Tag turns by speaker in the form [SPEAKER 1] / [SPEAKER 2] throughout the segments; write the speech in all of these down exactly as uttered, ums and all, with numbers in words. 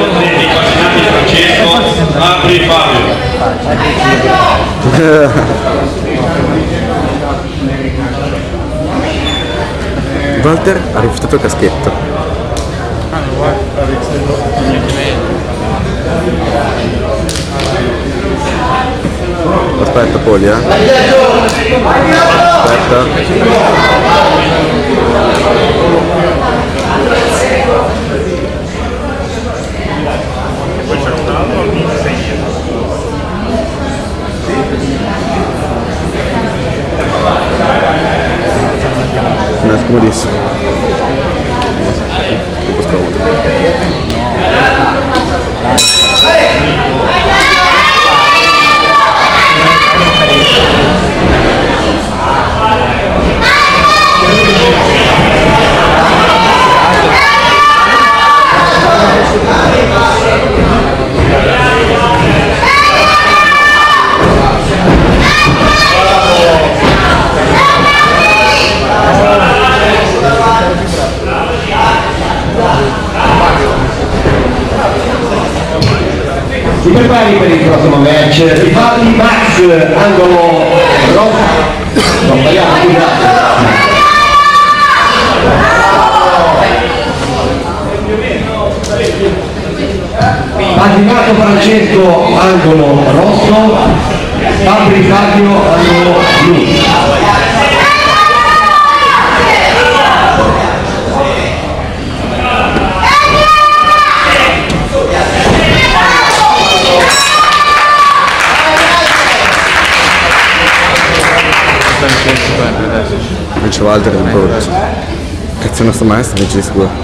[SPEAKER 1] dei fascinati Francesco, apri Fabio.
[SPEAKER 2] Walter ha rifiutato il caschetto. Aspetta Poli, eh. Aspetta. Non è scomodissimo. Un po' scomodo.
[SPEAKER 3] Si prepari per il prossimo match, Rifaldi Max, angolo rosso, non sbagliato, scusate. Faticato Francesco, angolo rosso, Fabri Fabio, angolo blu.
[SPEAKER 2] Vince Walter del Borges. Cazzo, il nostro maestro vince di sicuro.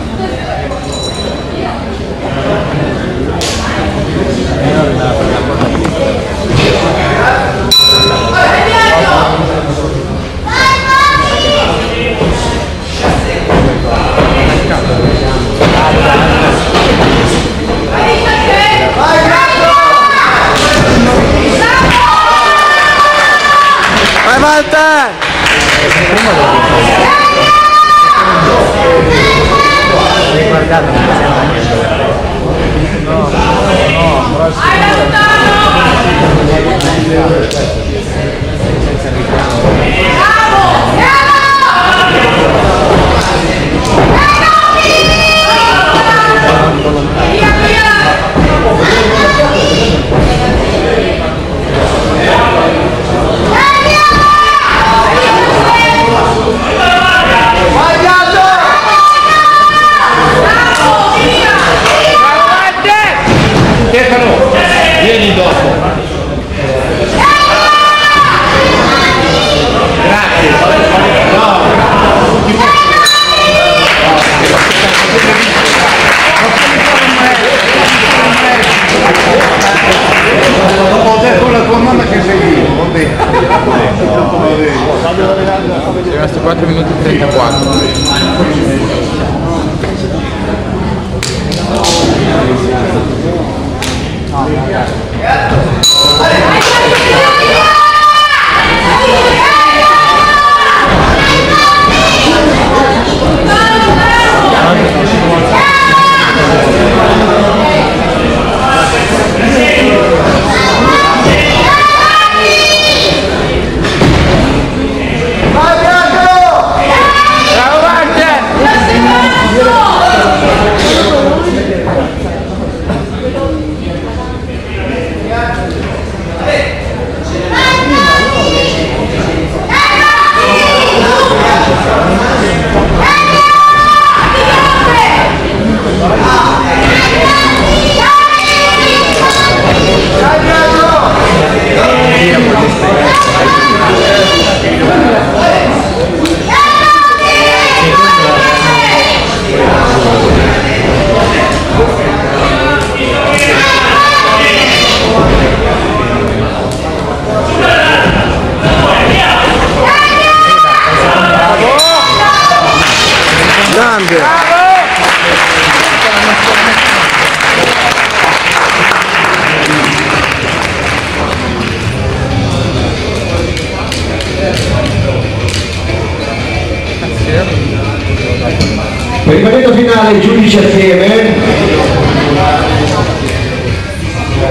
[SPEAKER 2] Vai Walter!
[SPEAKER 4] Guardate, non possiamo anche no, no, no,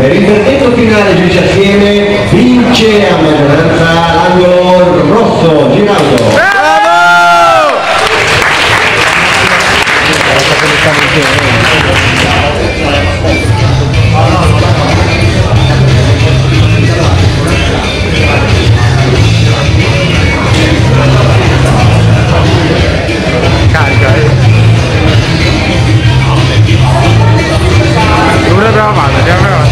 [SPEAKER 3] Per il verdetto finale giudice assieme, vince a maggioranza l'angolo rosso, Giraudo.
[SPEAKER 4] Carica, eh. Dove l'abbiamo fatto? Andiamo avanti.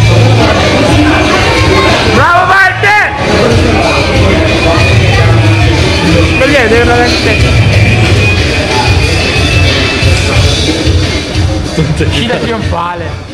[SPEAKER 4] Bravo Marte! Togliete la lente. Uscita trionfale.